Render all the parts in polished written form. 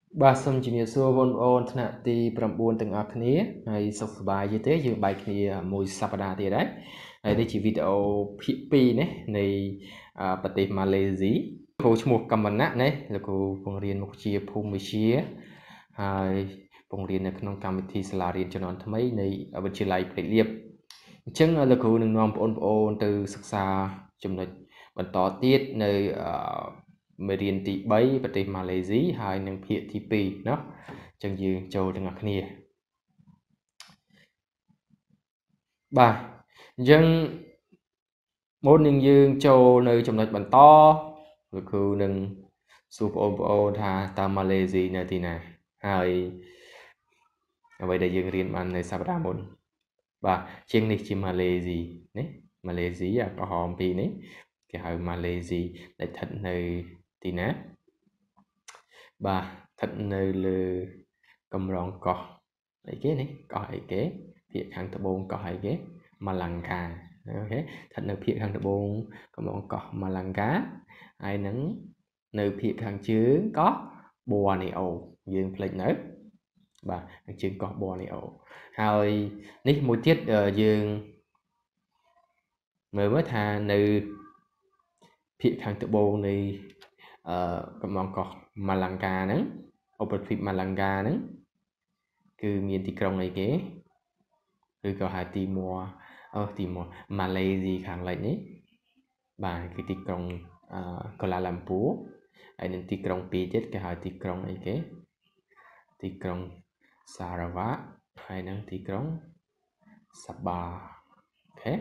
Bà xâm chỉ xua vôn ôn thân hạt tì bầm buôn từng ạc khní hay sọc bài như thế dương bài khní mùi sắp đá tì đấy hay đây chỉ video pi này này bà tì Malaysia cô chú một cầm nát này là cô phong riêng một chia phung mì chia hay phong riêng là không cầm thì sẽ là riêng cho nó thầm ấy này bên chia lại phải liệp chân là cô nâng nòm ôn từ sắc xa chùm này bật tỏ tiết nơi mới riêng tí bấy và tìm Malaysia hai nâng phía tí bì nó chân dương châu từng ngạc nia bà dân môn nâng dương châu nơi trong lệch bằng to và khu nâng sụp ôn thà ta Malaysia nơi tí này hai vậy để dương riêng bằng nơi sắp ra môn và chân này chỉ Malaysia đấy Malaysia có hòm bì đấy thì hai Malaysia để thật nơi tí nè bà thật nơi lư cầm rong có ấy kế này có ấy kế phía hàng tập bồn có ấy kế mà lằng cà ok thật nơi phía hàng tập bồn cầm rong có mà lằng cá ai nắng nơi phía hàng chứa có bò này ồ dương plek nữa bà hàng chứa có bò này ồហើយនេះមួយទៀតយើងមើលមើលថានៅភាគខាងត្បូងនៃកំងកោះម៉ាឡាំងកាហ្នឹងឧបទ្វីបម៉ាឡាំងកាហ្នឹងគឺមានទីក្រុងអីគេឬក៏ហៅទីមួម៉ាឡេស៊ីខាងលិចនេះបាទគឺទីក្រុងកូឡាឡាំពូហើយនឹងទីក្រុងពីរទៀតគេហៅទីក្រុងអីគេទីក្រុងសារ៉ាវ៉ាហើយនឹងទីក្រុងសាបាអូខេ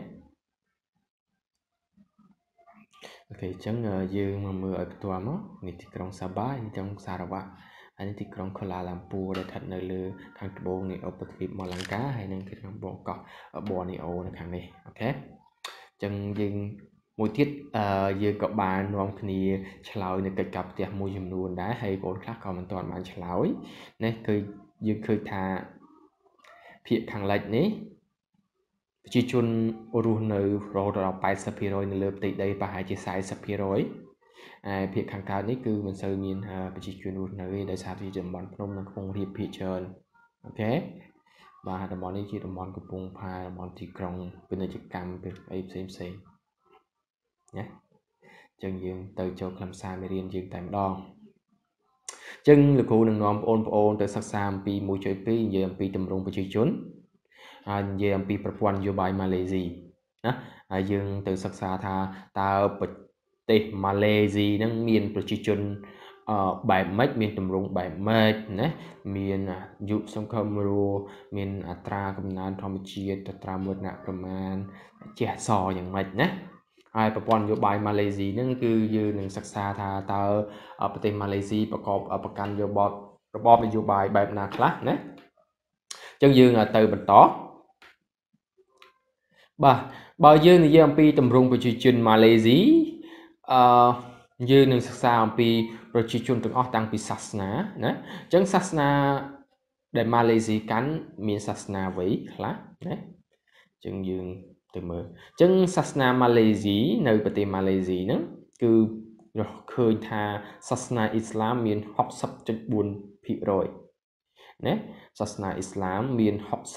អូខេអញ្ចឹងយើងមកមើលឲ្យផ្ទាល់មកនេះទីក្រុងសាបានេះទីក្រុងសារ៉ាវ៉ាហើយនេះទីក្រុងកូឡាឡាំពូដែលស្ថិតនៅលើខាងត្បូងនៃឧបទ្វីបម៉ាឡាំងកាហើយនឹងទីក្រុងកោះប័រនីអូនៅខាងនេះអូខេអញ្ចឹងយើងមួយទៀតយើងក៏បាននាំគ្នាឆ្លើយនៅកិច្ចការផ្ទះមួយចំនួនដែរហើយបងខ្លះក៏មិនទាន់បានឆ្លើយនេះគឺយើងឃើញថាភាគខាងលិចនេះប្រជាជនរស់នៅរហូតដល់ 80% នៅលើផ្ទៃដីប្រហែលជា 40% ហើយភាគខាងកើតនេះគឺមិនសូវមានប្រជាជនរស់នៅទេដោយសារជាតំបន់ភ្នំនិងខ្ពង់រាបភាគច្រើនអូខេបាទតំបន់នេះជាតំបន់កំពង់ផែតំបន់ទីក្រុងពាណិជ្ជកម្មអីផ្សេងណាអញ្ចឹងយើងទៅចូលខ្លឹមសារមេរៀនយើងតែម្ដងអញ្ចឹងលោកគ្រូនឹងនាំបងប្អូនទៅសិក្សាអំពី 1.2 និយាយអំពីទម្រង់ប្រជាជនហើយនិយាយអំពីប្រព័ន្ធនយោបាយម៉ាឡេស៊ីណាហើយយើងទៅសិក្សាថាតើប្រទេសម៉ាឡេស៊ីហ្នឹងមានប្រជាជនបែបម៉េចមានទម្រង់បែបម៉េចណាមានអាយុសង្ឃឹមរស់មានអត្រាកំណើនធម្មជាតិអត្រាមរណៈប្រមាណជាអក្សរយ៉ាងម៉េចណាហើយប្រព័ន្ធនយោបាយម៉ាឡេស៊ីហ្នឹងគឺយើងនឹងសិក្សាថាតើប្រទេសម៉ាឡេស៊ីប្រកាន់របបនយោបាយបែបណាខ្លះណាអញ្ចឹងយើងទៅបន្តបាទបើយើងនិយាយអំពីទម្រង់ប្រជាជនម៉ាឡេស៊ីយើងនឹងសិក្សាអំពីប្រជាជនទាំងអស់តាំងពីសាសនាណាអញ្ចឹងសាសនាដែលម៉ាឡេស៊ីកាន់មានសាសនាអ្វីខ្លះណាអញ្ចឹងយើងទៅមើលអញ្ចឹងសាសនាម៉ាឡេស៊ីនៅប្រទេសម៉ាឡេស៊ីហ្នឹងគឺឃើញថាសាសនាអ៊ីស្លាមមាន 60.4% ណាសាសនាអ៊ីស្លាមមាន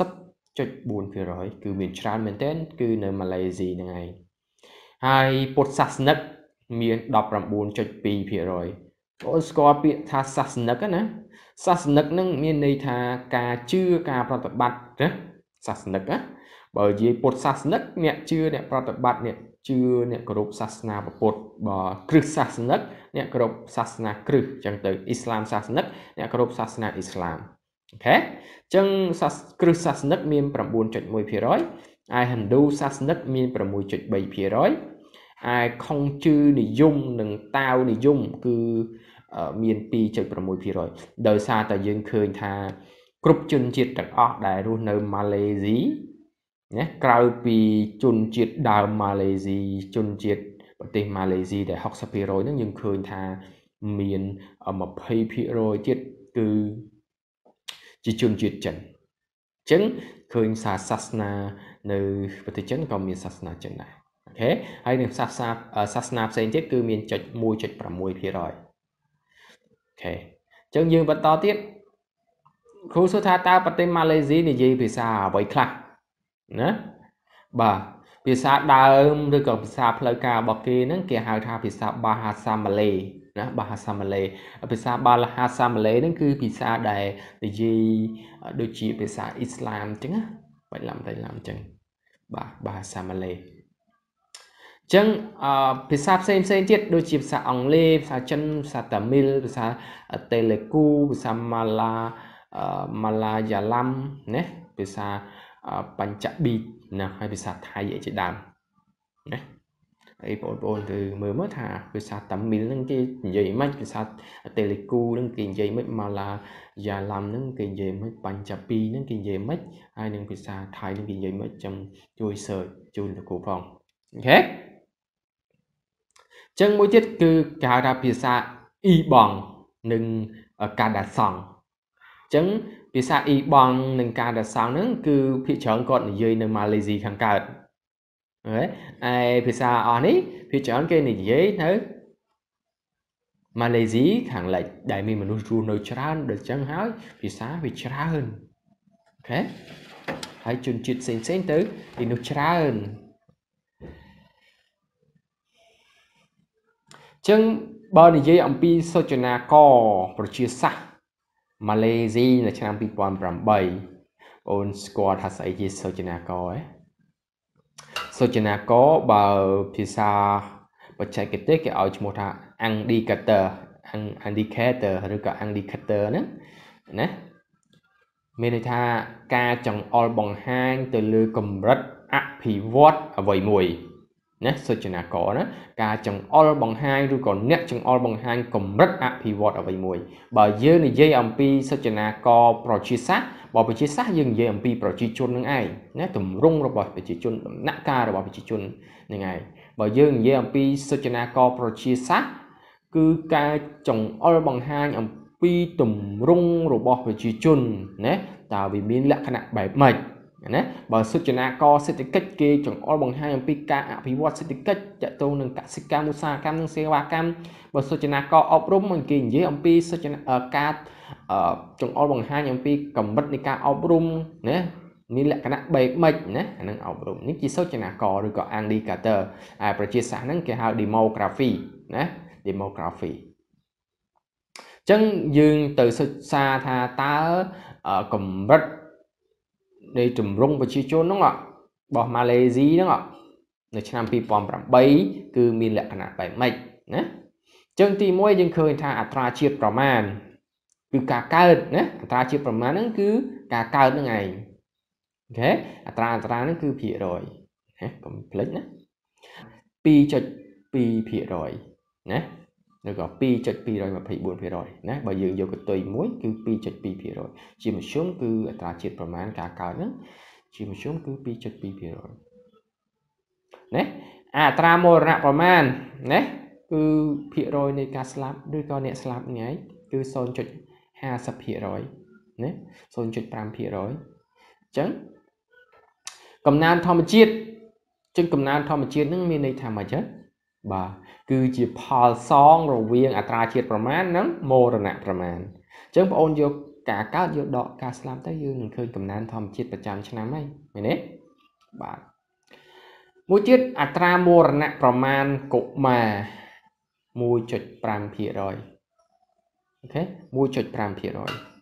60.4% គឺមានច្រើនមែនទែនគឺនៅម៉ាឡេស៊ីហ្នឹងឯងហើយពុទ្ធសាសនិកមាន 19.2% បងស្គាល់ពាក្យថាសាសនិកណាសាសនិកហ្នឹងមានន័យថាការជឿការប្រតិបត្តិណាសាសនិកណាបើនិយាយពុទ្ធសាសនិកអ្នកជឿអ្នកប្រតិបត្តិអ្នកជឿអ្នកគោរពសាសនាពុទ្ធបើគ្រិស្តសាសនិកអ្នកគោរពសាសនាគ្រិស្តអញ្ចឹងទៅអ៊ីស្លាមសាសនិកអ្នកគោរពសាសនាអ៊ីស្លាមអូខេអញ្ចឹងគ្រិស្តសាសនិកមាន 9.1% ហើយហិណ្ឌូសាសនិកមាន 6.3%ហើយខុងជឿនិយមនិងតាវនិយមគឺមាន 2.6% ដោយសារតែយើងឃើញថាគ្រប់ជនជាតិទាំងអស់ដែលរស់នៅម៉ាឡេស៊ីណាក្រៅពីជនជាតិដើមម៉ាឡេស៊ីជនជាតិប្រទេសម៉ាឡេស៊ីដែល 60% ហ្នឹងយើងឃើញថាមាន 20% ទៀតគឺជាជនជាតិចិនអញ្ចឹងឃើញសាសនានៅប្រទេសចិនក៏មានសាសនាចិនដែរអូខេហើយនឹងសាសនាផ្សេងទៀតគឺមាន 1.6% អូខេ Chẳng dương vật to tiết khu số tha ta bát tên Malaysia này gì vì sao vậy khá nè bà vì sao đào được còn vì sao lời ca bọc kia nó kia hào tha vì sao Bahasa Malay nè Bahasa Malay vì sao Bahasa Malay nó cứ vì sao đây để gì đôi chỉ vì sao Islam chứ vậy làm chẳng Bahasa Malay chẳng vì sao xem tiết đôi chỉ vì sao Anglais vì sao chân vì sao Tamil vì sao Telugu vì sao Malayalam nè vì sao Punjabi nè hay vì sao Thái vậy chứ đàm nè ấy bộ từ mới mất hả vì sao Tamil nâng cái gì mấy vì sao Telugu nâng cái gì mấy Malayalam nâng cái gì mấy Punjabi nâng cái gì mấy hay nâng vì sao Thái nâng cái gì mấy trong chui sợi chui là cổ phòng ok chân mỗi tiết cứ cả ra vì sao y bằng nâng cả đạt sòng chẳng vì sao y bằng nâng ca đặt sao nó cứ phía chọn con dưới nâng Malaysia kháng cao đấy ai vì sao ở đấy phía chọn cái này dễ thế Malaysia kháng lại đại mình nuôi ru nuôi trán được chẳng hỏi vì sao vì trá hơn ok hãy chun chít xem tới thì nuôi trá hơn chẳng bao này dễ ông pi sojana co chia sắc Malaysia là trang pi quan bram bay on squad has ai dễ sojana co ấy Sojana có bờ pizza và chạy cái tết cái ở một thằng indicator rồi cả indicator nữa nè mình tha ca chồng all bằng hai từ lư cầm rất áp pivot ở vầy mùi nè Sojana có đó ca chồng all bằng hai rồi còn nét chồng all bằng hai cầm rất áp pivot ở vầy mùi bờ dưới này dây âm pi Sojana có processat bỏ về chia sát dừng về MP pro chi chun nâng ai nè tùm rung rồi bỏ về chi chun nát ca rồi bỏ về chi chun nâng ai bỏ dừng về MP Sojana co pro chi sát cứ ca chồng all bằng hai MP tùm rung rồi bỏ về chi chun nè tạo vì biến lạ khả bài mạch nè bỏ Sojana co sẽ tới cách kia chồng all bằng hai MP ca vì what sẽ tới cách chạy tô nâng cả sika musa cam nâng xe ba cam bỏ Sojana co ốp rung mình kỳ với MP Sojana ca trong all bằng hai nhóm pi cầm bất đi ca áo brum nè ní lại cái nặng bề mạch nè năng áo brum ní chỉ số cho nà cò rồi có indicator phải chia sẻ năng cái hào demography nè demography chân dương từ xa tha ta cầm bất đi trùm rung và chi chôn đúng không ạ bỏ Malaysia đúng không ạ nơi năm pi pom bram bay cứ min lại cái nặng bề mạch nè chân thì mỗi dương khơi tha atra chiếtประมาณคือการเกิดนะอัตราชีพประมาณนั้นคือการเกิดนั่นไงโอเคอัตรานั้นคือผีรอยนะผมพลิกนะปีจุดปีผีรอยนะแล้วก็ปีจุดปีรอยมาผีบุญผีรอยนะบางอย่างโยกตัวมุ้ยคือปีจุดปีผีรอยชีมชุ่มคืออัตราชีพประมาณการเกิดนะชีมชุ่มคือปีจุดปีผีรอยนะอัตรามรณะประมาณนะคือผีรอยในการสลับด้วยก็เนี่ยสลับไงคือโซนจุด50% nè 0.5% chẳng cầm nan thom chiết trên cầm nan thom chiết nóមានន័យថាម៉េចបាទគឺជាផលសងរវាងអត្រាជាតិប្រមាណនិងមរណៈប្រមាណអញ្ចឹងបងអូនយកការកើតយកដកការស្លាប់ទៅយើងនឹងឃើញកំណើនធម្មជាតិប្រចាំឆ្នាំហើយមែនទេបាទមួយទៀតអត្រាមរណៈប្រមាណកុមារ 1.5% ok 1.5%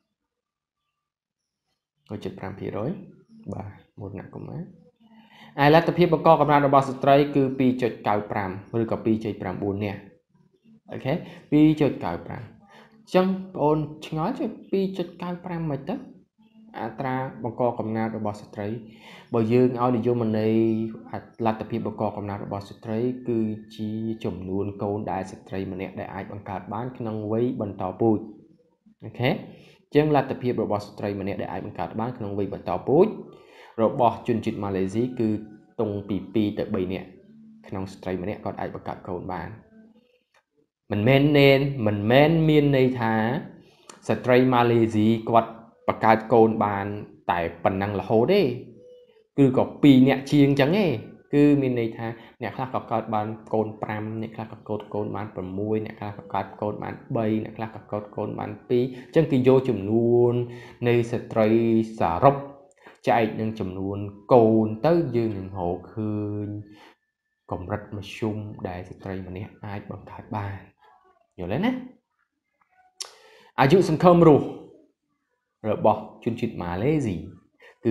បាទមួយណាក់កុមារឯលទ្ធភាពបង្កកំណើតរបស់ស្ត្រីគឺ 2.95 ឬក៏ 2.9 នាក់អូខេ 2.95 អញ្ចឹងបងអូនឆ្ងល់chứ 2.95 មិនទៅអត្រាបង្កកំណើតរបស់ស្ត្រីបើយើងឲ្យនិយមន័យលទ្ធភាពបង្កកំណើតរបស់ស្ត្រីគឺជាចំនួនកូនដែលស្ត្រីម្នាក់ដែលអាចបង្កើតបានក្នុងវ័យបន្តពូជអូខេជាងលទ្ធភាពរបស់ស្ត្រីម្នាក់ដែលអាចបង្កើតបានក្នុងវ័យបន្តពូជរបស់ជនជាតិម៉ាឡេស៊ីគឺទង់ពី2ទៅ3នាក់ក្នុងស្ត្រីម្នាក់គាត់អាចបង្កើតកូនបានមិនមែនមានន័យថាស្ត្រីម៉ាឡេស៊ីគាត់បង្កើតកូនបានតែប៉ុណ្ណឹងរហូតទេគឺក៏2នាក់ជាងអញ្ចឹងទេ cứ mình này tha nè khác có cột bàn côn pram nè khác có cột bàn bầm môi nè khác có cột bàn bay nè khác có cột bàn pi chân kỳ vô chùm luôn này sẽ trai xả rốc chạy nâng chùm luôn côn tới dương những hộ khơi còn rất mà sung đại sẽ trai mà nè ai bằng thái ba nhiều lên áอายุสังคมรู้របស់ជនជាតិម៉ាឡេស៊ីគឺ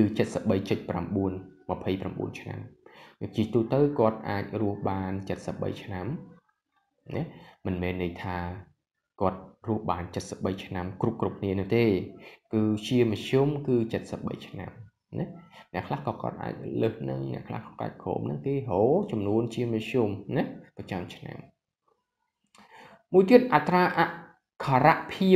73.9 ឆ្នាំជាទូទៅគាត់អាចរស់បាន 73 ឆ្នាំណាមិនមែនន័យថាគាត់រស់បាន 73 ឆ្នាំគ្រប់គ្នានោះទេគឺជាមធ្យមគឺ 73 ឆ្នាំណាអ្នកខ្លះក៏គាត់អាចលើសនឹងអ្នកខ្លះក៏អាចក្រោមនឹងគេហៅចំនួនជាមធ្យមណាប្រចាំឆ្នាំមួយទៀតអត្រាអក្ខរភាព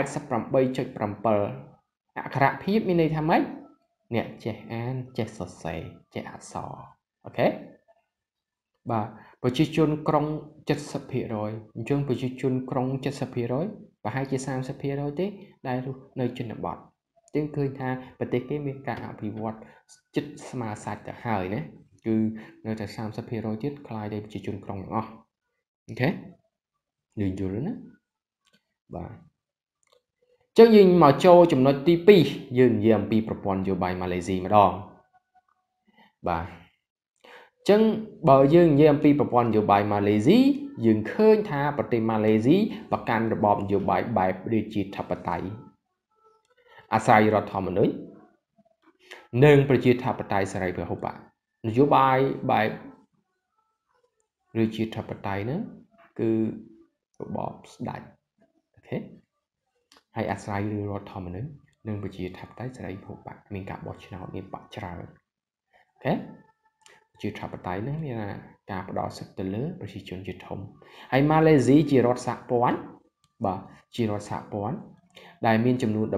88.7 អក្ខរភាពមានន័យថាម៉េចអ្នកចេះអានចេះសរសេរចេះអក្សរអូខេបាទប្រជាជនក្រុង 70% អញ្ចឹងប្រជាជនក្រុង 70% ប្រហែលជា 30% ទេដែលរស់នៅជនបទជាងឃើញថាប្រទេសគេមានការអភិវឌ្ឍចិត្តស្មារតីទៅហើយណាគឺនៅតែ 30% ទៀតខ្លាយទៅប្រជាជនក្រុងទាំងអស់អូខេយល់ណាបាទចឹងយើងមកចូលចំណុចទី2យើងនិយាយអំពីប្រព័ន្ធនយោបាយម៉ាឡេស៊ីម្ដងបាទចឹងបើយើងនិយាយអំពីប្រព័ន្ធនយោបាយម៉ាឡេស៊ីយើងឃើញថាប្រទេសម៉ាឡេស៊ីប្រកាន់របបនយោបាយបែបរាជាធិបតេយ្យអាស្រ័យរដ្ឋធម្មនុញ្ញនិងប្រជាធិបតេយ្យសេរីពហុបកនយោបាយបែបរាជាធិបតេយ្យហ្នឹងគឺរបបស្ដេចអូខេហើយអាស្រ័យលើរដ្ឋធម្មនុញ្ញនិងប្រជាធិបតេយ្យសេរីពហុបកមានការបោះឆ្នោតមានបកច្រើនអូខេប្រជាធិបតេយ្យហ្នឹងមានការផ្ដោតសិទ្ធិទៅលើប្រជាជនជាធំហើយម៉ាឡេស៊ីជារដ្ឋសហព័ន្ធបាទជារដ្ឋសហព័ន្ធដែលមានចំនួន13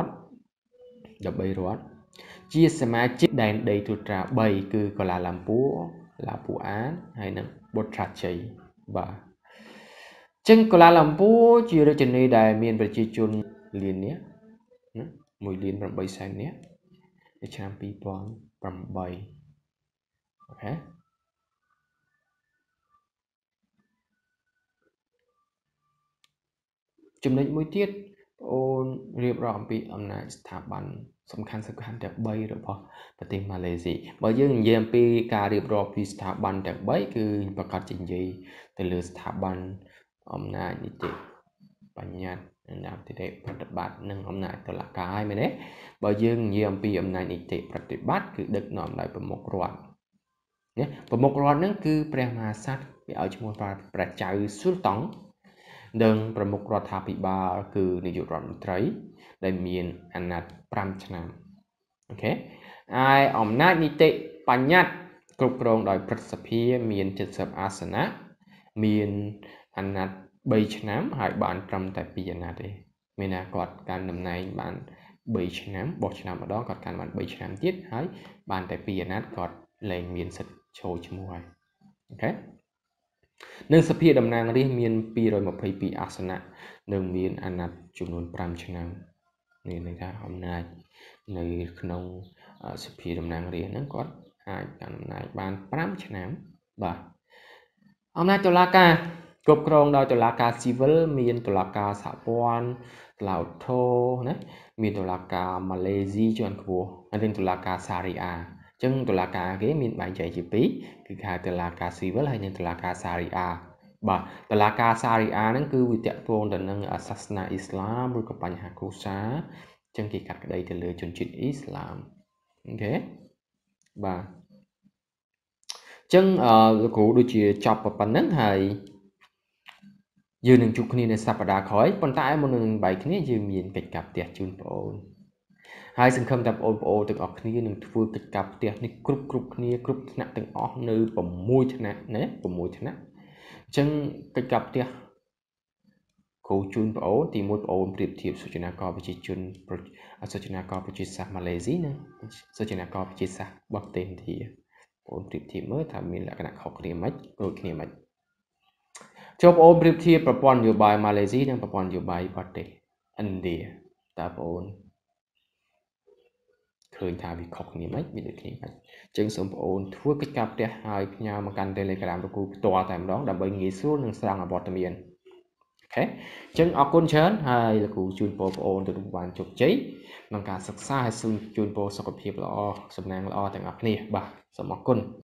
រដ្ឋជាសមាជិកដែនដីទូត្រា3គឺកូឡាឡាំពូឡាពូអានហើយនិងបុត្រាជ័យបាទចឹងកូឡាឡាំពូជារាជធានីដែលមានប្រជាជនលាននេះ1.8 លាននាក់នៅឆ្នាំ2008អូខេចំណុចមួយទៀតបងអូនរៀបរាប់អំពីអំណាចស្ថាប័នសំខាន់ទាំង3របស់ប្រទេសម៉ាឡេស៊ីបើយើងនិយាយអំពីការរៀបរាប់ពីស្ថាប័នទាំង3គឺប្រកាសជានិយាយទៅលើស្ថាប័នអំណាចនីតិបញ្ញត្តិអំណាចនីតិប្រតិបត្តិនិងអំណាចតុលាការហើយមែនទេបើយើងនិយាយអំពីអំណាចនីតិប្រតិបត្តិគឺដឹកនាំដោយប្រមុខរដ្ឋណាប្រមុខរដ្ឋហ្នឹងគឺព្រះមហាក្សត្រគេឲ្យឈ្មោះថាព្រះចៅស៊ុលតុងនិងប្រមុខរដ្ឋាភិបាលគឺនាយករដ្ឋមន្ត្រីដែលមានអាណត្តិ5ឆ្នាំអូខេហើយអំណាចនីតិបញ្ញត្តិគ្រប់គ្រងដោយព្រឹទ្ធសភាមាន70អាសនៈមានអាណត្តិ3ឆ្នាំហើយបានត្រឹមតែ2អាណត្តិទេមានថាគាត់កាន់តំណែងបាន3ឆ្នាំបោះឆ្នោតម្ដងគាត់កាន់បាន3ឆ្នាំទៀតហើយបានតែ2អាណត្តិគាត់លែងមានសិទ្ធិចូលឈ្មោះហើយអូខេនិងសភាតំណាងរាស្ត្រមាន222អាសនៈនិងមានអាណត្តិចំនួន5ឆ្នាំនេះន័យថាអំណាចនៅក្នុងសភាតំណាងរាស្ត្រហ្នឹងគាត់អាចកាន់អំណាចបាន5ឆ្នាំបាទអំណាចតុលាការគ្រប់គ្រងដោយតុលាការស៊ីវិលមានតុលាការសហព័ន្ធតុលាឧទ្ធរណាមានតុលាការម៉ាឡេស៊ីជាន់ខ្ពស់ហើយនិងតុលាការសារីអាអញ្ចឹងតុលាការគេមានបែងចែកជាពីរគឺហៅតុលាការស៊ីវិលហើយនិងតុលាការសារីអាបាទតុលាការសារីអាហ្នឹងគឺវាទាក់ទងទៅនឹងសាសនាអ៊ីស្លាមឬក៏បញ្ហាគ្រួសារអញ្ចឹងគេកាត់ក្តីទៅលើជនជាតិអ៊ីស្លាមអូខេបាទអញ្ចឹងលោកគ្រូដូចជាចប់ប៉ុណ្្នឹងហើយយើងនឹងជួបគ្នានៅសប្តាហ៍ក្រោយប៉ុន្តែមុននឹងបែកគ្នាយើងមានកិច្ចការផ្ទះជូនបងប្អូនហើយសង្ឃឹមថាបងប្អូនទាំងអស់គ្នានឹងធ្វើកិច្ចការផ្ទះនេះគ្រប់គ្នាគ្រប់ថ្នាក់ទាំងអស់នៅ6ថ្នាក់ណា6ថ្នាក់អញ្ចឹងកិច្ចការផ្ទះគ្រូជូនបងប្អូនទី1បងប្អូនប្រៀបធៀបសូចនាករប្រជាជនសូចនាករប្រជាសាស្ត្រម៉ាឡេស៊ីនិងសូចនាករប្រជាសាស្ត្ររបស់ប្រទេសឥណ្ឌាបងប្អូនប្រៀបធៀបមើលថាមានលក្ខណៈខុសគ្នាមិនដូចគ្នាមិនចូលបងប្អូនប្រៀបធៀបប្រព័ន្ធនយោបាយម៉ាឡេស៊ីនិងប្រព័ន្ធនយោបាយប្រទេសឥណ្ឌាតើបងប្អូនឃើញថាវាខុសគ្នាមិនវាដូចគ្នាមិនចឹងសូមបងអូនធ្វើកិច្ចការផ្ទះហើយផ្ញើមកកាន់ Telegram លោកគ្រូផ្ទាល់តែម្ដងដើម្បីងាយស្រួលនឹងស្រង់អវត្តមានអូខេចឹងអរគុណច្រើនហើយលោកគ្រូជូនពរបងអូនទទួលបានជោគជ័យក្នុងការសិក្សាហើយជូនពរសុខភាពល្អសំណាងល្អទាំងអស់គ្នាបាទសូមអរគុណ